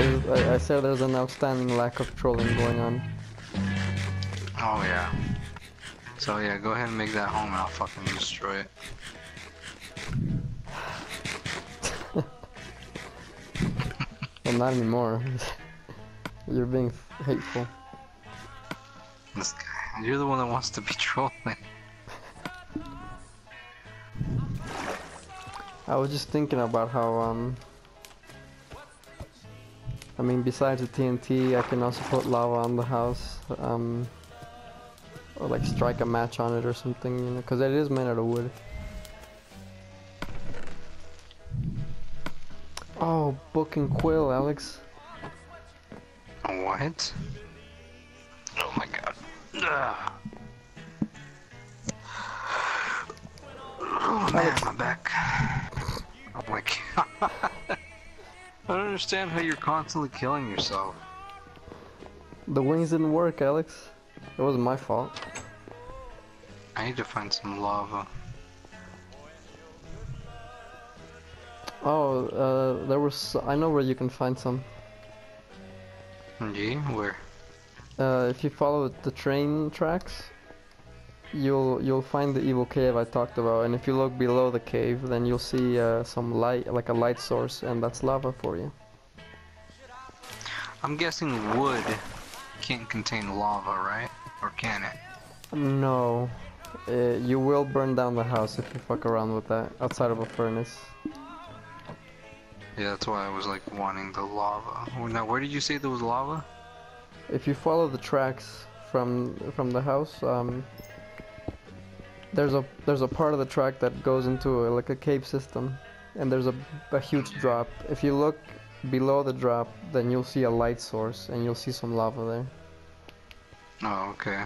I said there's an outstanding lack of trolling going on. Oh yeah. So yeah, go ahead and make that home and I'll fucking destroy it. Well, not anymore. You're being hateful. This guy, you're the one that wants to be trolling. I was just thinking about how, I mean, besides the TNT, I can also put lava on the house, or like strike a match on it or something, you know, because it is made out of wood. Oh, book and quill, Alex. What? Oh my god. Ugh. Oh man, Alex. my back. Oh my god. I don't understand how you're constantly killing yourself. The wings didn't work, Alex. It wasn't my fault. I need to find some lava. Oh, there was. I know where you can find some. Gee, where? If you follow the train tracks, you'll find the evil cave I talked about, and if you look below the cave, then you'll see some light, like a light source, and that's lava for you. I'm guessing wood can't contain lava, right? Or can it? No, you will burn down the house if you fuck around with that outside of a furnace. Yeah, that's why I was like wanting the lava. Oh, now, where did you say there was lava? If you follow the tracks from the house, there's a part of the track that goes into like a cave system, and there's a huge drop. If you look below the drop, then you'll see a light source, and you'll see some lava there. Oh, okay.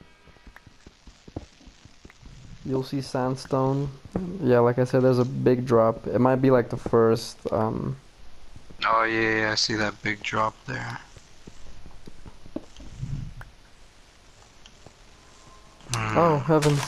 You'll see sandstone. Yeah, like I said, there's a big drop. It might be like the first. Oh yeah, I see that big drop there. Oh heavens!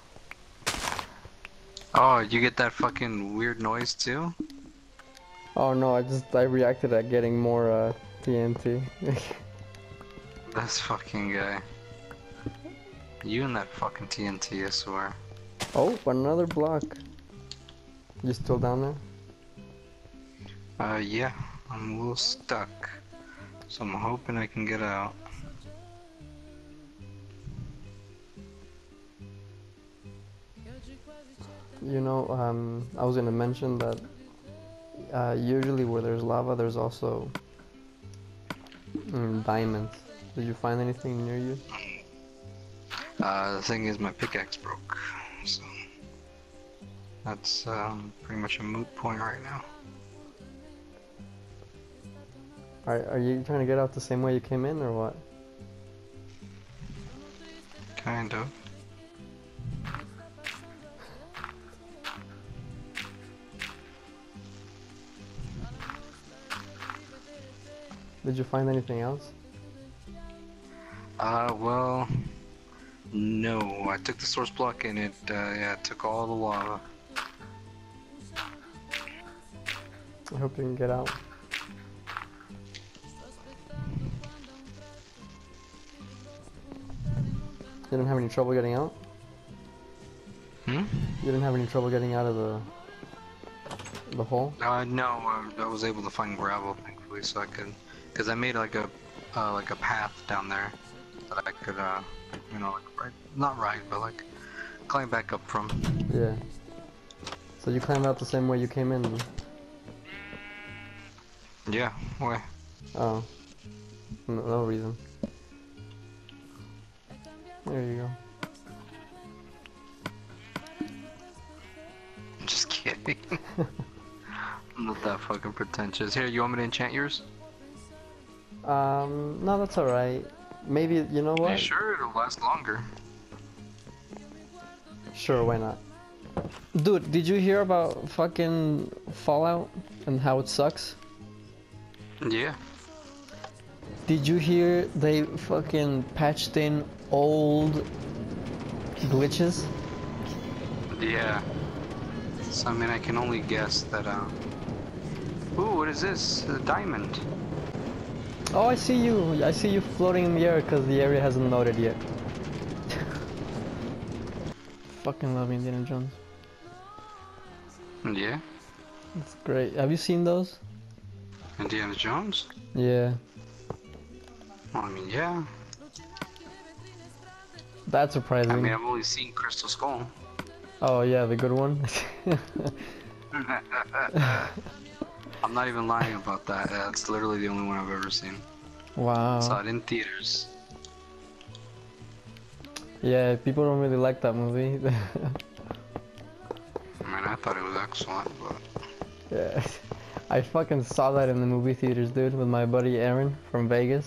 Oh, you get that fucking weird noise too? Oh no, I reacted at getting more TNT. This fucking guy. You and that fucking TNT, I swear. Oh, another block. You still down there? Yeah, I'm a little stuck. So I'm hoping I can get out. You know, I was gonna mention that usually where there's lava, there's also diamonds. Did you find anything near you? The thing is, my pickaxe broke, so that's pretty much a moot point right now. Are you trying to get out the same way you came in, or what? Kind of. Did you find anything else? Well, no. I took the source block and it, yeah, it took all the lava. I hope you can get out. You didn't have any trouble getting out? Hmm? You didn't have any trouble getting out of the hole? No, I was able to find gravel, thankfully, so I could, because I made like a path down there that I could, you know, like not ride, but like climb back up from. Yeah. So you climbed out the same way you came in? Yeah, why? Oh. No reason. There you go. I'm just kidding. I'm not that fucking pretentious. Here, you want me to enchant yours? No, that's alright. Maybe, you know what? Yeah, sure, it'll last longer. Sure, why not? Dude, did you hear about fucking Fallout and how it sucks? Yeah. Did you hear they fucking patched in old glitches? Yeah. So, I mean, I can only guess that, ooh, what is this? A diamond. Oh, I see you. I see you floating in the air because the area hasn't loaded yet. Fucking love Indiana Jones. Yeah. It's great. Have you seen those? Indiana Jones? Yeah. Well, I mean, yeah. That's I surprising. mean, I've only seen Crystal Skull. Oh yeah, the good one. I'm not even lying about that. It's literally the only one I've ever seen. Saw Wow. it in theaters. Yeah, people don't really like that movie. I mean, I thought it was excellent, but... Yeah. I fucking saw that in the movie theaters, dude, with my buddy Aaron from Vegas.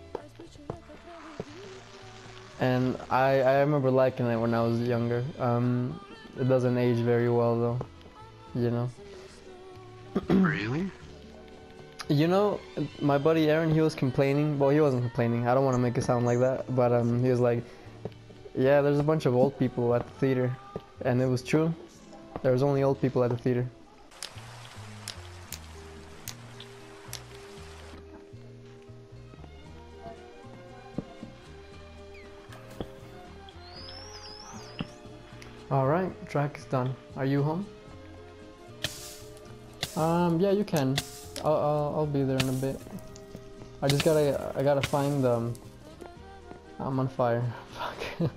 And I remember liking it when I was younger. It doesn't age very well though, you know. Really? You know, my buddy Aaron, he was complaining. Well, he wasn't complaining. I don't want to make it sound like that, but he was like, "Yeah, there's a bunch of old people at the theater," and it was true. There was only old people at the theater. All right, track is done. Are you home? Yeah, you can. I'll be there in a bit. I gotta find I'm on fire. Fuck.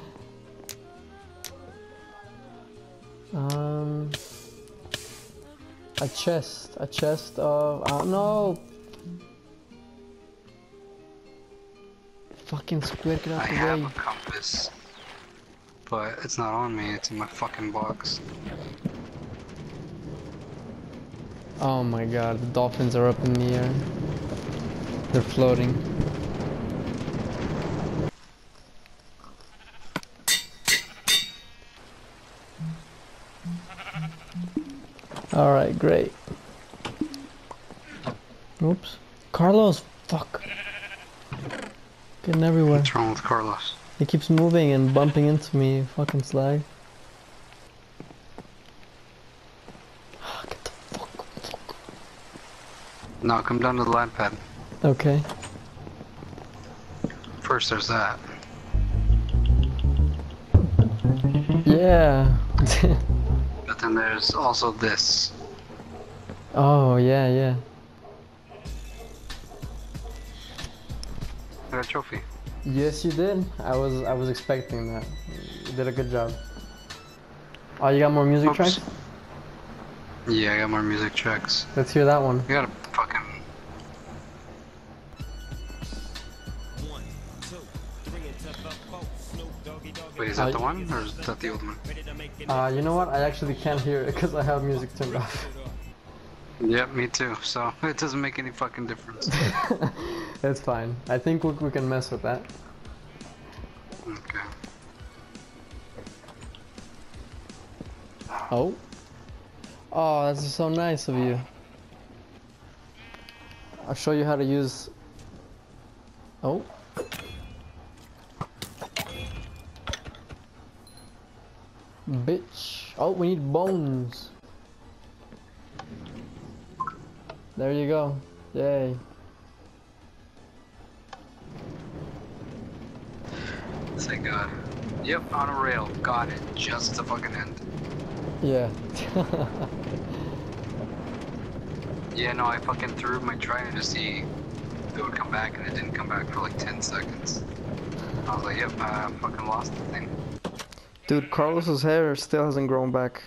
A chest of no. Fucking squid, get out I the have way. a compass, but it's not on me. It's in my fucking box. Oh my god, the dolphins are up in the air. They're floating. Alright, great. Oops. Carlos, fuck. Getting everywhere. What's wrong with Carlos? He keeps moving and bumping into me, fucking slag. Get the fuck. No, come down to the lab pad. Okay. First, there's that. Yeah. But then there's also this. Oh, yeah, yeah. I got a trophy. Yes, you did. I was expecting that. You did a good job. Oh, you got more music Oops. tracks? Yeah, I got more music tracks. Let's hear that one. You gotta fucking... Wait, is that the one? Or is that the old one? You know what? I actually can't hear it because I have music turned off. Yep, me too. So, it doesn't make any fucking difference. It's fine. I think we can mess with that. Okay. Oh. Oh, that's so nice of you. I'll show you how to use... Oh. Bitch. Oh, we need bones. There you go. Yay. Thank God. Yep, on a rail. Got it. Just the fucking end. Yeah. Yeah, no, I fucking threw my trident to see if it would come back, and it didn't come back for like 10 seconds. I was like, yep, I fucking lost the thing. Dude, Carlos's hair still hasn't grown back.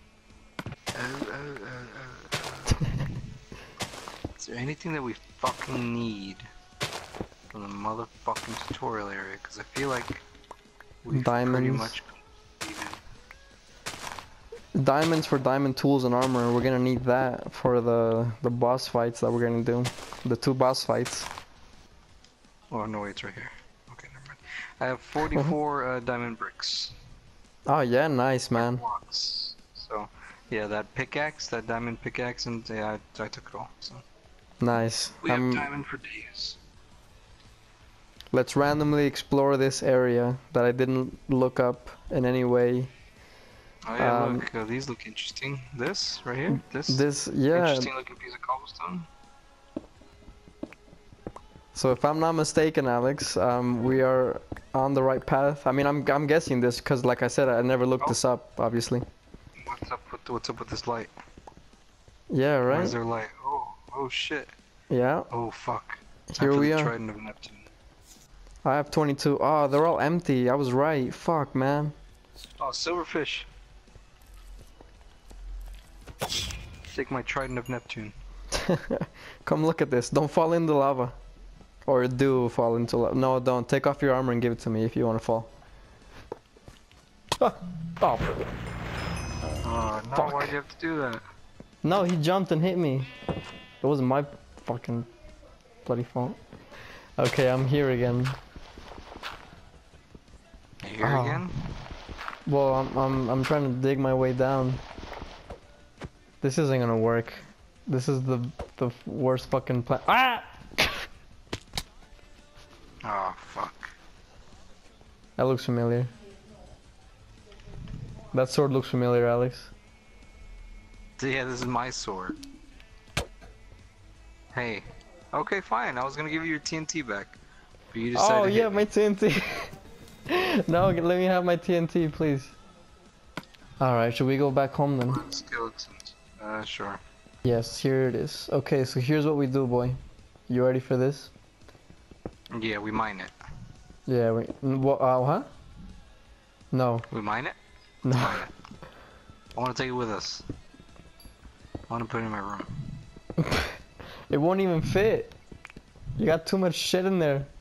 Is there anything that we fucking need from the motherfucking tutorial area? Because I feel like we've pretty Diamonds. much completed. Diamonds for diamond tools and armor. We're gonna need that for the boss fights that we're gonna do. The 2 boss fights. Oh no, it's right here. Okay, never mind. I have 44 diamond bricks. Oh yeah, nice man. Blocks. So yeah, that pickaxe, that diamond pickaxe, and yeah, I took it all. So Nice. we have diamond for days. Let's randomly explore this area that I didn't look up in any way. Oh yeah, look, these look interesting. This right here, this yeah. interesting looking piece of cobblestone. So if I'm not mistaken, Alex, we are on the right path. I mean, I'm guessing this because, like I said, I never looked this up, obviously. What's up with this light? Yeah, Why right? is there light? Oh shit. Yeah, Oh fuck. here After we the are. Trident of Neptune. I have 22. Oh, they're all empty. I was right. Fuck, man. Oh, silverfish. Take my Trident of Neptune. Come look at this. Don't fall in the lava. Or do fall into lava. No, don't. Take off your armor and give it to me if you want to fall. Ah. Oh. No, Fuck. why'd you have to do that? No, he jumped and hit me. It wasn't my fucking bloody fault. Okay, I'm here again. You here Oh. again? Well, I'm trying to dig my way down. This isn't gonna work. This is the worst fucking plan. Ah! Oh fuck. That looks familiar. That sword looks familiar, Alex. Yeah, this is my sword. Hey. Okay, fine. I was gonna give you your TNT back. But you decided Oh to yeah, hit me. my TNT. No, let me have my TNT, please. Alright, should we go back home then? Skeletons. Sure. Yes, here it is. Okay, so here's what we do, boy. You ready for this? Yeah, we mine it. Yeah, wait. What? Huh? No. We mine it? No. Mine it. I wanna take it with us. I wanna put it in my room. It won't even fit. You got too much shit in there.